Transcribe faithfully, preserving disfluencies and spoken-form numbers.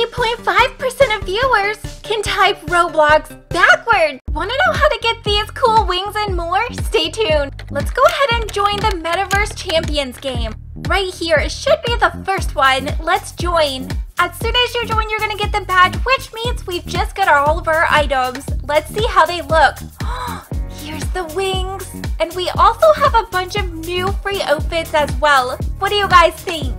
eight point five percent of viewers can type Roblox backwards. Want to know how to get these cool wings and more? Stay tuned. Let's go ahead and join the Metaverse Champions game. Right here, it should be the first one. Let's join. As soon as you join, you're gonna get the badge, which means we've just got all of our items. Let's see how they look. Here's the wings. And we also have a bunch of new free outfits as well. What do you guys think?